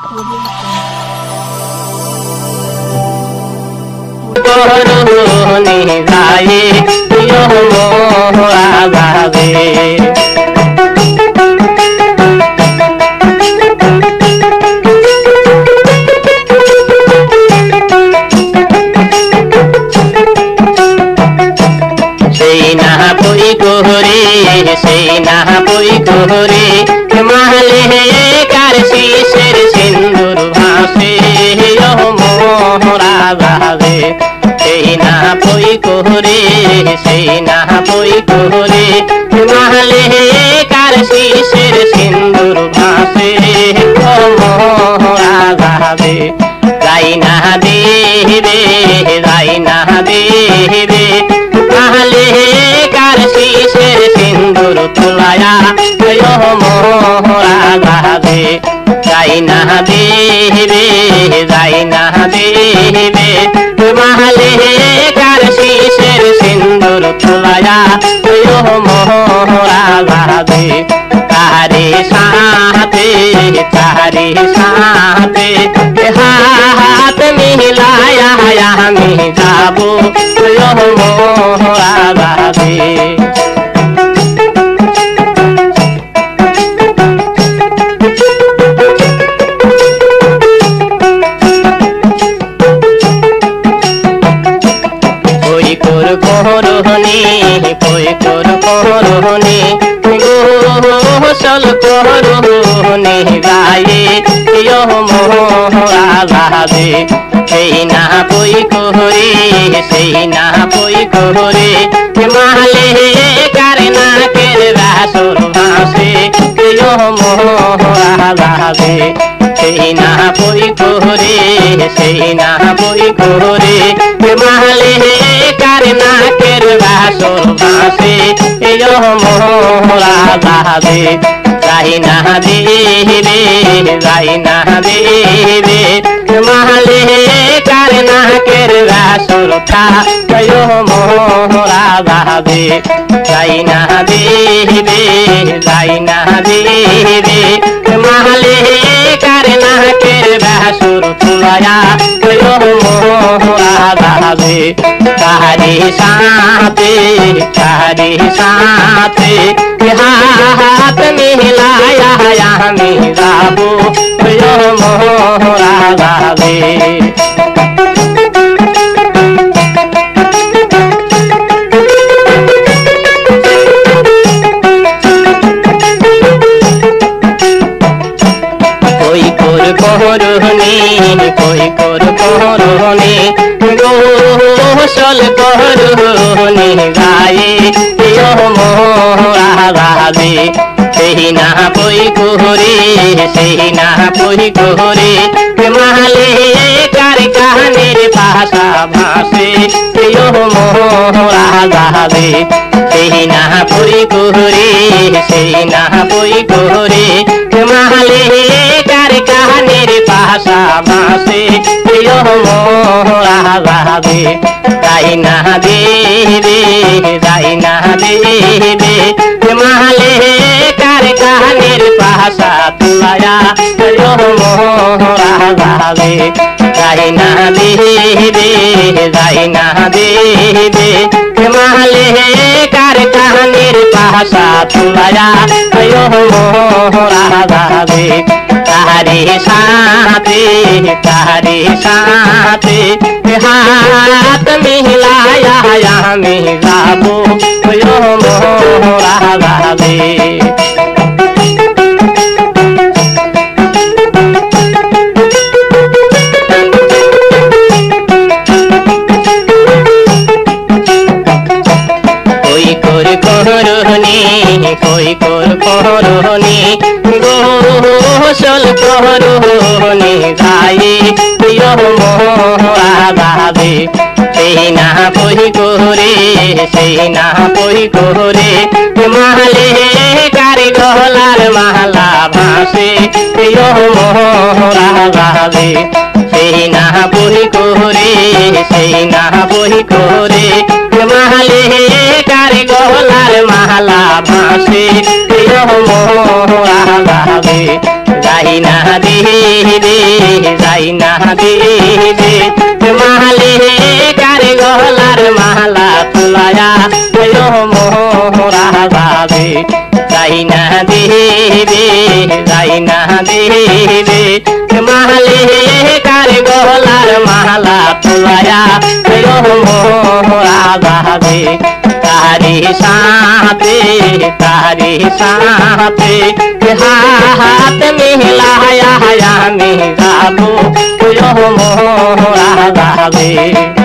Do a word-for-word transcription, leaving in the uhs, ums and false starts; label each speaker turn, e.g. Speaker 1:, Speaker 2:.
Speaker 1: করুনি গায়ে প্রিয় মোরা গাবে সেই না বই গোহরে সেই না বই গোহরে মাহলে কার শিশের সিন্দুর ভাসে মোরা গাবে সেই না বই গোহরে সেই না বই গোহরে মাহলে কার শিশের সিন্দুর ভাসে মোরা গাবে গাই না দেবে গাই না দেবে মাহলে কার শিশের সিন্দুর তোলায়া মোরা গাবে গাই না দেবে গাই না দেবে মাহলে কার শিশের সিন্দুর তোলায়া মোরা গাবে তারে সাথে তারে সাথে হাত মিলায়া আমি যাবো মোরা গাবে কই কর করহনি কই কর করহনি গোসল করহনি গায়ে প্রিয় মোরা গাবে সেই না বই কোহরে সেই না বই কোহরে মাহলে কার নাকের বাসর ভাসে প্রিয় মোরা গাবে সেই না বই কোহরে সেই না বই কোহরে মাহলে কার নাকের বাসর ভাসে প্রিয় মোরা গাবে গাই না দেবে গাই না দেবে মাহলে কার নাকের বাসর প্রিয় মোরা গাবে গাই না দেবে গাই না দেবে মাহলে কার নাকের বাসর তোলায়া প্রিয় মোরা গাবে তারে সাথে তারে সাথে হাত মিলায়া আমি যাবো প্রিয় মোরা গাবে কই কর করহনি কই কর করহনি গোসল করহনি গায়ে প্রিয় মোরা গাবে সেই না বই গোহরে সেই না বই গোহরে মাহলে কার কানের ভাষা ভাসে প্রিয় মোরা গাবে সেই না বই গোহরে সেই না বই গোহরে মাহলে কার কানের ভাষা ভাসে প্রিয় মোরা গাবে গাই না দেবে গাই না দেবে মাহলে কার কানের ভাষা তোলায়া প্রিয় মোরা গাবে গাই না দেবে গাই না দেবে মাহলে কার কানের ভাষা তোলায়া প্রিয় মোরা গাবে তারে সাথে তারে সাথে হাত মিলায়া আমি যাবো প্রিয় মোরা গাবে কই কর করহনি কই কর করহনি গোসল করহনি গায়ে প্রিয় মোরা গাবে সেই না বই কোহরে সেই না বই কোহরে মাহলে কার গলার মালা ভাসে প্রিয় মোরা গাবে সেই না বই কোহরে সেই না বই কোহরে মাহলে কার গলার মালা ভাসে প্রিয় মোরা গাবে গাই না দিবে যাই না দিবে মালে কারে গলার মালা তুলায়া মোহরা যাবে যাই না দিবে যাই না দিবে মালে কারে গলার মালা তুলায়া মোহরা যাবে তারি সাথে তারি সাথে হাত মিলায়া আমি যাবো মোহরা যাবে।